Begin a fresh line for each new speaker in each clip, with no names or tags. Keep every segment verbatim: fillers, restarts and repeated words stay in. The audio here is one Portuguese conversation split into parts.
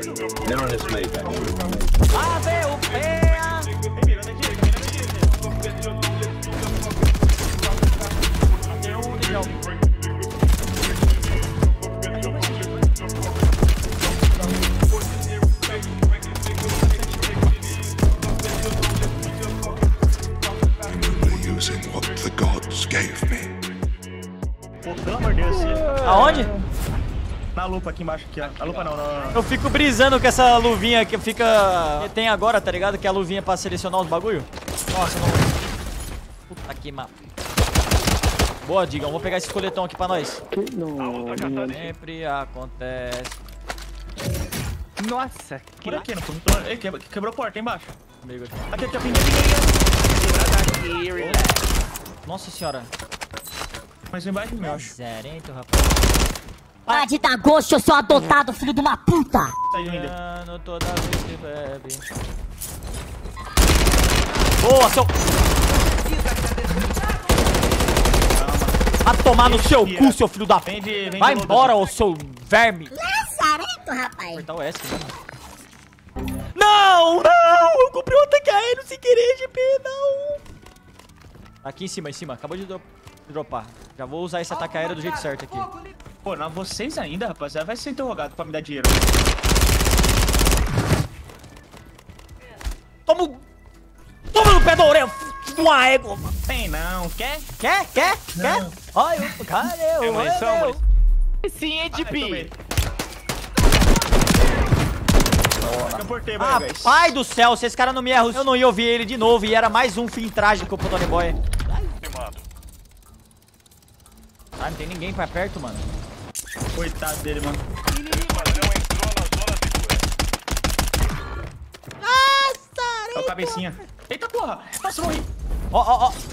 Não nesse meio, cara.
Ah, veio o pé.
Pô, pelo amor de Deus.
Aonde?
Na lupa aqui embaixo, aqui, ó. Na lupa não, não, não.
Eu fico brisando com essa luvinha que fica... que tem agora, tá ligado? Que é a luvinha pra selecionar os bagulho. Nossa, não... Puta que mapa. Boa, Digão. Vou pegar esse coletão aqui pra nós.
Não,
Sempre acontece.
Nossa, que
Por aqui, no fundo. Ei, quebrou, quebrou a porta, aí embaixo.
Comigo aqui.
Aqui, aqui, a pinguinha, pinguinha.
Nossa senhora.
Mais um embaixo, meu, acho.
Zerento, rapaz.
Para de dar gosto, eu sou adotado, filho de uma puta!
Saiu ainda.
Ano toda vez que bebe. Boa, seu... Vai tomar no seu cu, seu filho da...
Vem de, vem
Vai
de
embora, ô seu verme.
Lazarento, rapaz!
Apertar o S, né? Não, não! Eu comprei um ataque aéreo sem querer, G P, não! Aqui em cima, em cima. Acabou de dro- dropar. Já vou usar esse ataque aéreo do jeito certo aqui.
Pô, não, vocês ainda, rapaziada, vai ser interrogado pra me dar dinheiro.
Toma o... Toma no pé da orelha, uma égua.
Tem não, quer?
Quer? Quer? Quer?
Não.
Olha, o cara é o...
munição, sim, é de
Ai,
pi.
tomei. Eu portei,
Ah,
guys.
pai do céu, se esse cara não me erra, eu não ia ouvir ele de novo e era mais um fim trágico pro Tony Boy. Ah, não tem ninguém pra perto, mano.
Coitado dele, mano. É o cabecinha. Eita porra! Nossa, morri.
Ó, ó, ó.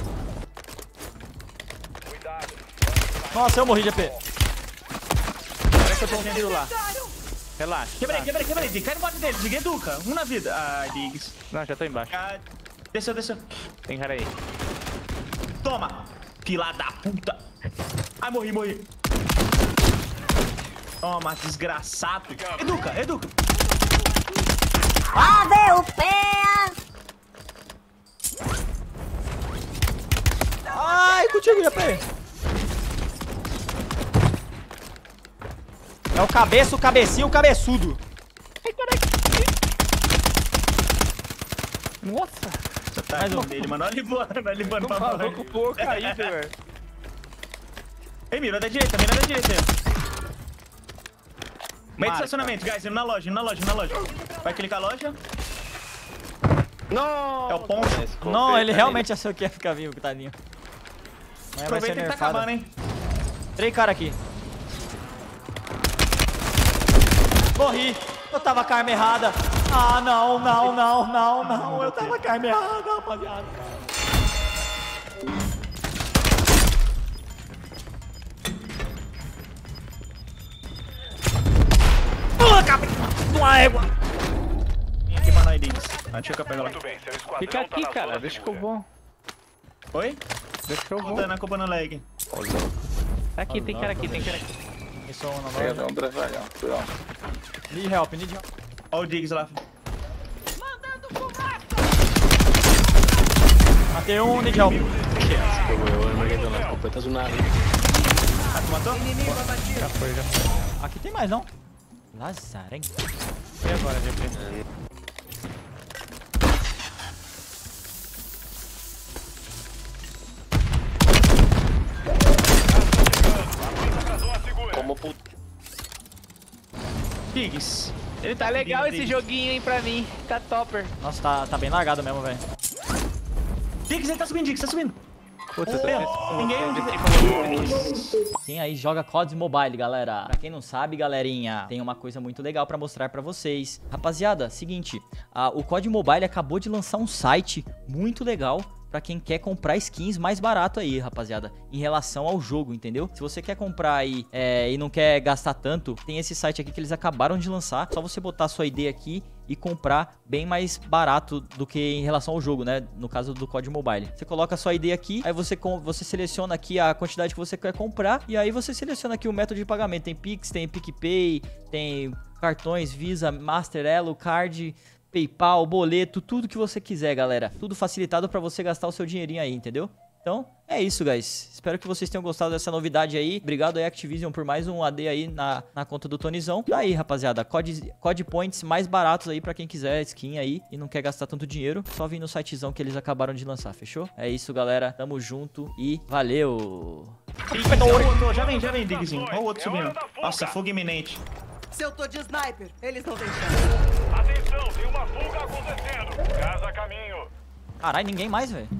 Nossa, eu morri, G P.
Olha que eu tô com tiro lá. Relaxa.
Quebrei, quebrei, quebrei. Cai no bate dele, Dig, educa. Um na vida. Ai, Diggs.
Não, já tô embaixo.
Cai. Desceu, desceu.
Tem cara aí.
Toma! Fila da puta! Ai, morri, morri. Toma, desgraçado. Educa, educa.
Ah, veio o pé!
Ai, contigo, G P. É o cabeça, o cabecinho, o cabeçudo.
Nossa.
Você tá
Mais um.
dele, mano. Olha ele voando, olha ele voando pra
Maluco,
fora.
pô, caí, velho.
Ei, mira da direita, mira da direita. Meio de
Marca.
estacionamento, guys. Indo na loja, indo na loja, indo na loja. Vai clicar a loja.
Não.
É o ponto.
Não, ele realmente achou que ia ficar vivo, tadinho. Amanhã vai ser
Aproveita que tá
nerfada.
acabando, hein.
Três caras aqui. Morri. Eu tava com a arma errada. Ah, não, não, não, não, não. Eu tava com a arma errada, rapaziada. Pula, cabra! Uma égua!
Vem aqui pra nós, Diggs. Ah, deixa eu pegar lá.
Fica aqui, cara. Deixa que eu vou.
Oi?
Deixa que eu vou.
Voltando a culpa no lag.
Aqui, tem cara aqui, tem cara aqui.
Isso é um na
Pega
loja.
um dragão, cuidado.
Need help, need help.
Ó o Diggs lá.
Matei um, need help.
Ah, tu matou?
Já foi, já foi.
Aqui tem mais, não? Lazarento.
E agora, G P?
Como puto.
Diggs. Ele
Tá legal esse
Diggs.
joguinho, hein, pra mim. Tá topper.
Nossa, tá, tá bem largado mesmo, velho.
Diggs, ele tá subindo, Diggs, tá subindo.
Puta, eu tô
Meu,
pensando.
ninguém...
Quem aí joga C O D Mobile, galera? Pra quem não sabe, galerinha, tem uma coisa muito legal pra mostrar pra vocês. Rapaziada, seguinte, a, o C O D Mobile acabou de lançar um site muito legal pra quem quer comprar skins mais barato aí, rapaziada, em relação ao jogo, entendeu? Se você quer comprar aí é, e não quer gastar tanto, tem esse site aqui que eles acabaram de lançar. Só você botar a sua I D aqui e comprar bem mais barato do que em relação ao jogo, né? No caso do C O D Mobile. Você coloca a sua I D aqui, aí você, com, você seleciona aqui a quantidade que você quer comprar, e aí você seleciona aqui o método de pagamento. Tem Pix, tem PicPay, tem cartões, Visa, Master, Elo, Card, PayPal, boleto, tudo que você quiser, galera. Tudo facilitado pra você gastar o seu dinheirinho aí, entendeu? Então, é isso, guys. Espero que vocês tenham gostado dessa novidade aí. Obrigado aí, Activision, por mais um A D aí na, na conta do Tonizão. E aí, rapaziada, C O D, C O D Points mais baratos aí pra quem quiser skin aí e não quer gastar tanto dinheiro. Só vir no sitezão que eles acabaram de lançar, fechou? É isso, galera. Tamo junto e valeu!
Diggs, já vem, já vem, Diggzinho. Olha o outro subindo. Nossa, fogo iminente.
Se eu tô de sniper, eles não têm chance.
Atenção, tem uma fuga acontecendo. Casa a caminho.
Caralho, ninguém mais, velho.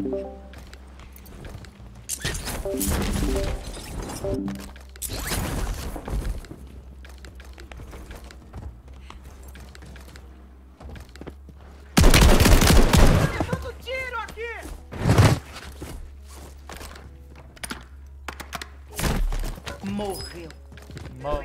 Tanto tiro aqui! Morreu.
Mo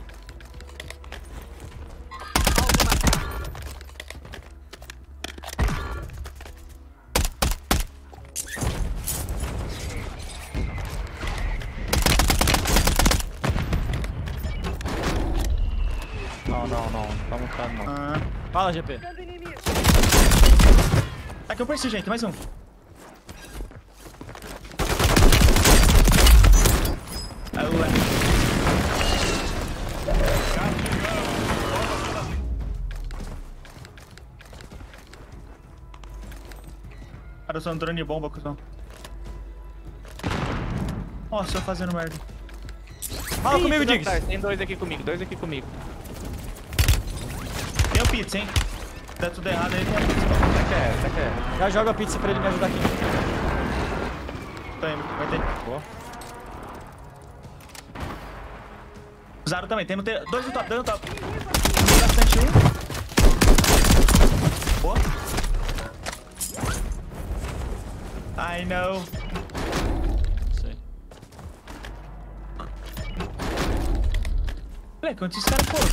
Não, não, não. Tá montado, não.
Ah.
Fala, G P.
Aqui eu persi, gente. Mais um. Aí, ué. Cara, eu sou um drone bomba, cuzão. Nossa, eu fazendo merda.
Fala comigo, Diggs.
Tá, tem dois aqui comigo, dois aqui comigo.
Tem o pizza, hein? Se der tudo errado aí, tem a pizza.
Até que é, até que é.
Já joga a pizza pra ele me ajudar aqui.
Tô indo, vai ter.
Boa.
Zaro também, tem no te... dois no top, dois no top. Tem bastante um. Boa. I know.
Sei.
Moleque, onde esses caras foram?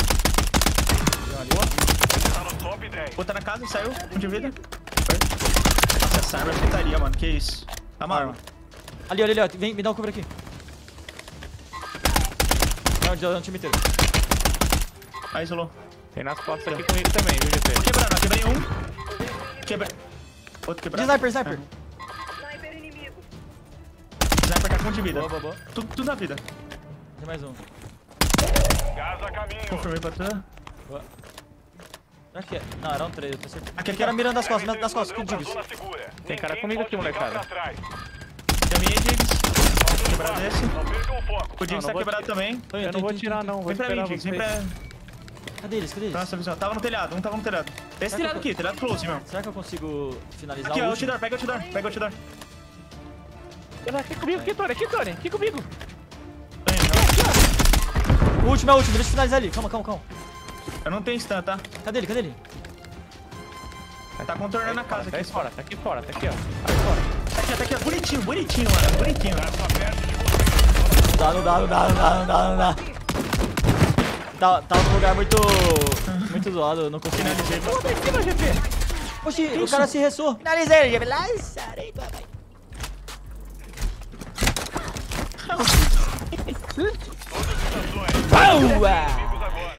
Tá no top dez.
Botar na casa, saiu. Um de vida. Foi. Nossa, essa arma é putaria, mano. Que isso? Tá maluco.
Ali, ali, ali, ó. Vem, me dá um cover aqui. Não, deu um time inteiro.
Aí, isolou.
Tem nas costas aqui comigo também, viu, G P?
Tô quebrando, ó. Quebrei um. Quebrei. Outro
De
quebrado.
sniper, sniper.
Sniper tá com um de vida.
Boa, boa, boa.
Tudo, tudo na vida.
Tem mais um.
Casa a caminho.
Confirmei pra tu.
Boa. Será que é? Não, eram três, eu tô certeza.
Aqui, aqui,
Cara
ó.
mirando das costas, mirando das costas, que o
Padrão
Diggs.
pra zona segura. Tem cara Ninguém comigo aqui, pode ficar molecada. pra trás.
Caminhei, Diggs. Quebrado esse.
Não percam o foco.
O Diggs
Não,
tá
não vou
quebrado
tirar.
também.
Tô
Eu
indo,
não
tô
vou
indo,
tirar,
tô indo.
não. Vou
Vem pra mim,
esperar
Diggs. Vem
vocês.
pra...
Cadê eles? Cadê eles?
Nossa, visão. Tava no telhado. Um tava no telhado. Esse telhado aqui, telhado close, meu.
Será que eu consigo finalizar
Aqui,
o
ó. O
último?
outdoor. Pega o outdoor. Pega o outdoor.
Aqui comigo, aqui, Tony. Aqui, Tony. Aqui comigo.
Tô indo,
O último é o último, deixa eu finalizar ali. Calma, calma, calma.
ó. Eu não tenho stun, tá?
Cadê ele? Cadê ele?
Tá contornando a casa
Tá
aqui.
aí fora, tá aqui fora, tá aqui, ó. Tá aí fora.
Tá aqui, tá aqui. ó. Bonitinho, bonitinho, mano. Bonitinho.
Não dá, não dá, não dá, não dá, não dá, não dá. Tá, tá num lugar muito... Muito zoado, eu não consigo...
Finalizei.
Pô, tá em cima, G P.
Oxi, o cara se ressou. Finalizei ele, beleza? Boa!